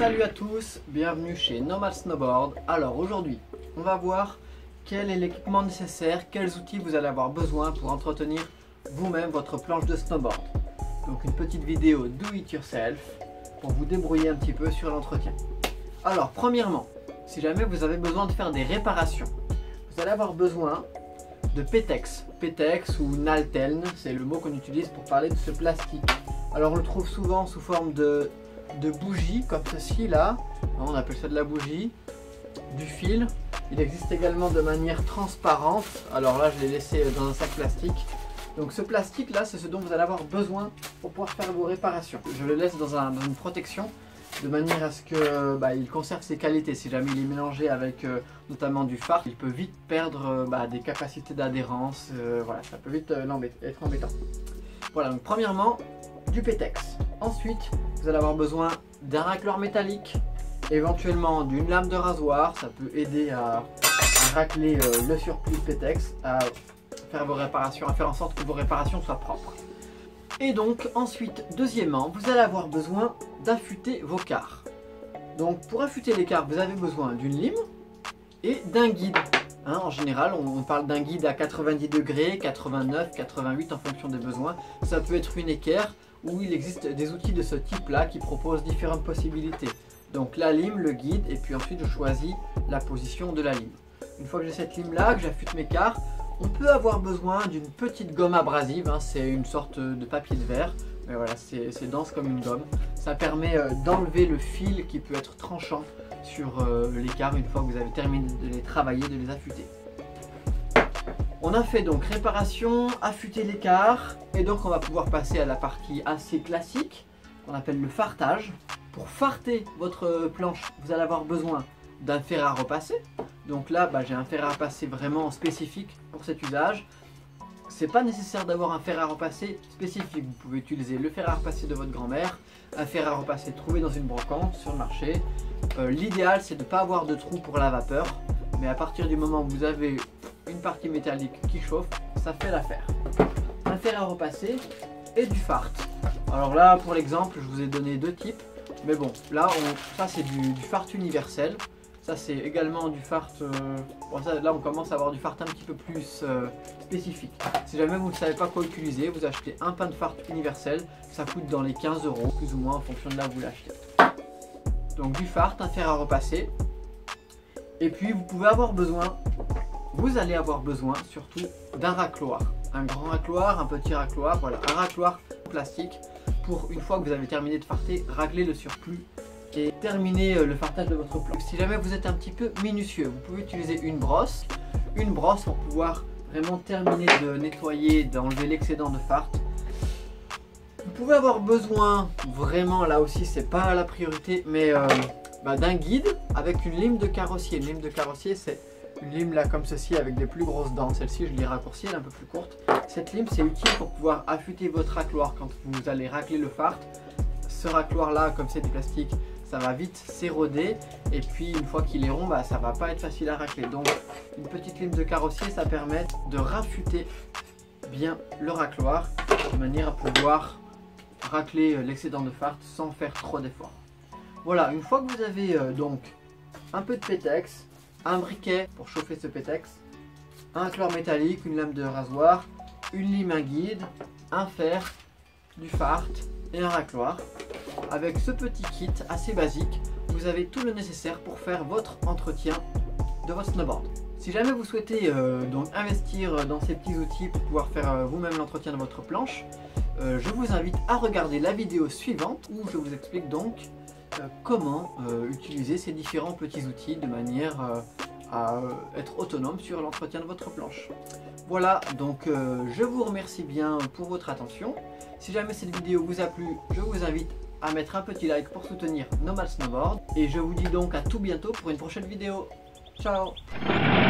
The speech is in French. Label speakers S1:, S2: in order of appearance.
S1: Salut à tous, bienvenue chez Nomad Snowboard. Alors aujourd'hui, on va voir quel est l'équipement nécessaire, quels outils vous allez avoir besoin pour entretenir vous-même votre planche de snowboard. Donc une petite vidéo do it yourself pour vous débrouiller un petit peu sur l'entretien. Alors premièrement, si jamais vous avez besoin de faire des réparations, vous allez avoir besoin de Petex. Petex ou Nalteln, c'est le mot qu'on utilise pour parler de ce plastique. Alors on le trouve souvent sous forme de bougies comme ceci là, on appelle ça de la bougie, du fil. Il existe également de manière transparente, alors là je l'ai laissé dans un sac plastique. Donc ce plastique là, c'est ce dont vous allez avoir besoin pour pouvoir faire vos réparations. Je le laisse dans une protection de manière à ce que il conserve ses qualités. Si jamais il est mélangé avec notamment du fard, il peut vite perdre des capacités d'adhérence, voilà, ça peut vite être embêtant. Voilà, donc premièrement du Petex. Ensuite, vous allez avoir besoin d'un racleur métallique, éventuellement d'une lame de rasoir, ça peut aider à racler le surplus de Petex, à faire vos réparations, à faire en sorte que vos réparations soient propres. Et donc ensuite, deuxièmement, vous allez avoir besoin d'affûter vos quarts. Donc pour affûter les quarts, vous avez besoin d'une lime et d'un guide. En général, on parle d'un guide à 90 degrés, 89, 88 en fonction des besoins. Ça peut être une équerre, où il existe des outils de ce type là qui proposent différentes possibilités. Donc la lime, le guide, et puis ensuite je choisis la position de la lime. Une fois que j'ai cette lime là, que j'affûte mes quarts, on peut avoir besoin d'une petite gomme abrasive, c'est une sorte de papier de verre, mais voilà, c'est dense comme une gomme. Ça permet d'enlever le fil qui peut être tranchant sur les quarts une fois que vous avez terminé de les travailler, de les affûter. On a fait donc réparation, affûter les quarts, et donc on va pouvoir passer à la partie assez classique qu'on appelle le fartage. Pour farter votre planche, vous allez avoir besoin d'un fer à repasser. Donc là, j'ai un fer à repasser vraiment spécifique pour cet usage. C'est pas nécessaire d'avoir un fer à repasser spécifique. Vous pouvez utiliser le fer à repasser de votre grand-mère, un fer à repasser trouvé dans une brocante sur le marché. L'idéal, c'est de ne pas avoir de trou pour la vapeur, mais à partir du moment où vous avez une partie métallique qui chauffe, ça fait l'affaire. Un fer à repasser et du fart. Alors là, pour l'exemple, je vous ai donné deux types, mais bon, là, ça c'est du fart universel. Ça c'est également du fart, là on commence à avoir du fart un petit peu plus spécifique. Si jamais vous ne savez pas quoi utiliser, vous achetez un pain de fart universel, ça coûte dans les 15 € plus ou moins en fonction de là où vous l'achetez. Donc du fart, un fer à repasser, et puis vous allez avoir besoin surtout d'un racloir. Un grand racloir, un petit racloir, voilà, un racloir plastique pour une fois que vous avez terminé de farter, racler le surplus et terminer le fartage de votre planche. Si jamais vous êtes un petit peu minutieux, vous pouvez utiliser une brosse pour pouvoir vraiment terminer de nettoyer, d'enlever l'excédent de fart. Vous pouvez avoir besoin, vraiment là aussi c'est pas la priorité, mais d'un guide avec une lime de carrossier. Une lime de carrossier, c'est une lime là comme ceci avec des plus grosses dents. Celle-ci je l'ai raccourcie, elle est un peu plus courte. Cette lime c'est utile pour pouvoir affûter votre racloir quand vous allez racler le fart. Ce racloir là, comme c'est du plastique, ça va vite s'éroder, et puis une fois qu'il est rond, ça va pas être facile à racler. Donc une petite lime de carrossier, ça permet de raffûter bien le racloir de manière à pouvoir racler l'excédent de fart sans faire trop d'efforts. Voilà, une fois que vous avez donc un peu de Petex, un briquet pour chauffer ce Petex, un racleur métallique, une lame de rasoir, une lime, un guide, un fer, du fart et un racloir. Avec ce petit kit assez basique, vous avez tout le nécessaire pour faire votre entretien de votre snowboard. Si jamais vous souhaitez donc investir dans ces petits outils pour pouvoir faire vous-même l'entretien de votre planche, je vous invite à regarder la vidéo suivante où je vous explique donc comment utiliser ces différents petits outils de manière à être autonome sur l'entretien de votre planche. Voilà, donc je vous remercie bien pour votre attention. Si jamais cette vidéo vous a plu, je vous invite à mettre un petit like pour soutenir Nomad Snowboard. Et je vous dis donc à tout bientôt pour une prochaine vidéo. Ciao!